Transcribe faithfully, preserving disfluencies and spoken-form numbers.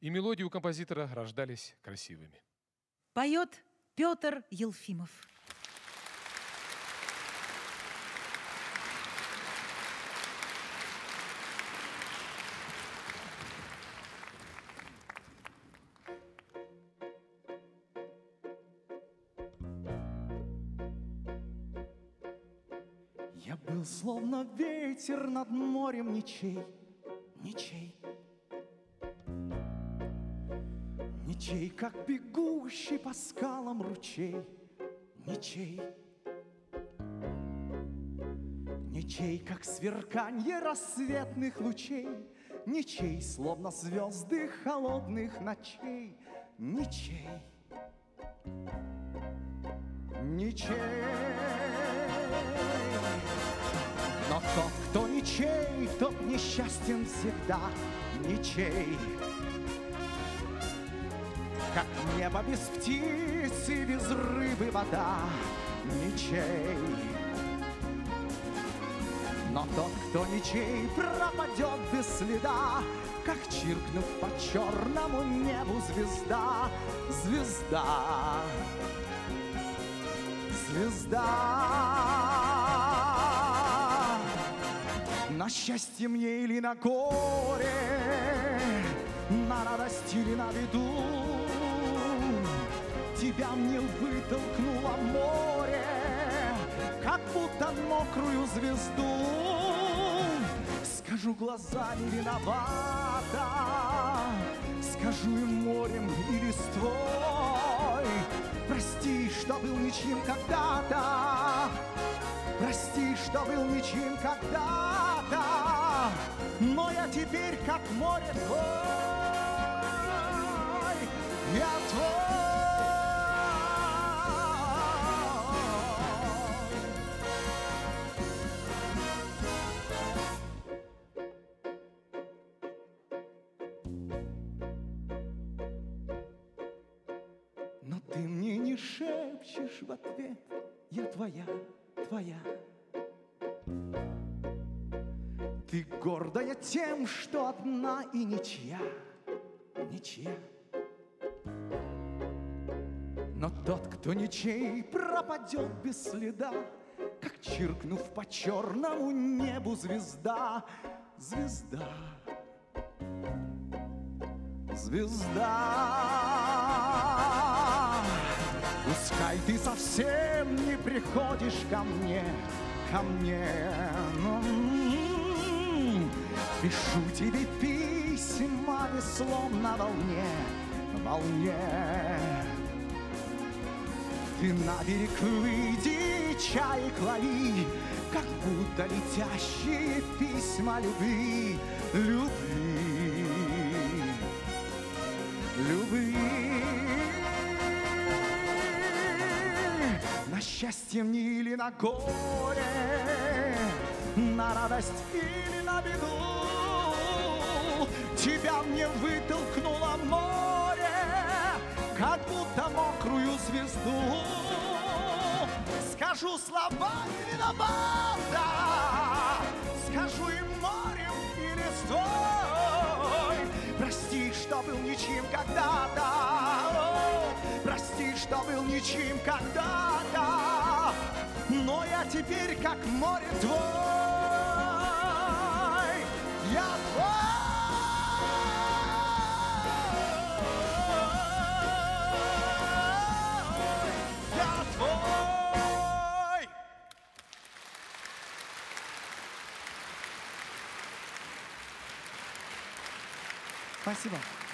и мелодии у композитора рождались красивыми. Поет Петр Елфимов. Я был словно ветер над морем, ничей, ничей. Ничей, как бегущий по скалам ручей, ничей. Ничей, как сверканье рассветных лучей, ничей, словно звезды холодных ночей, ничей. Ничей. Но тот, кто ничей, тот несчастен всегда, ничей. Как небо без птиц и без рыбы вода, ничей. Но тот, кто ничей, пропадет без следа, как чиркнув по черному небу звезда, звезда, звезда. На счастье мне или на горе, на радость или на беду, тебя мне вытолкнуло море, как будто мокрую звезду. Скажу глазами виновата, скажу и морем, и листвой. Прости, что был ничьим когда-то, прости, что был ничьим когда-то, но я теперь как море твой, я твой. Но ты мне не шепчешь в ответ, я твоя, твоя. Ты гордая тем, что одна и ничья, ничья. Но тот, кто ничей, пропадет без следа, как чиркнув по черному небу звезда, звезда, звезда. Пускай ты совсем не приходишь ко мне, ко мне. Пишу тебе письма веслом на волне, на волне. Ты на берег выйди, чаек лови, как будто летящие письма любви, любви, любви. На счастье мне или на горе, на радость или на беду, тебя мне вытолкнуло море, как будто мокрую звезду. Скажу словами виновата, скажу и морем, и листвой. Прости, что был ничьим когда-то, прости, что был ничьим когда-то, но я теперь как море твой, я твой. Спасибо.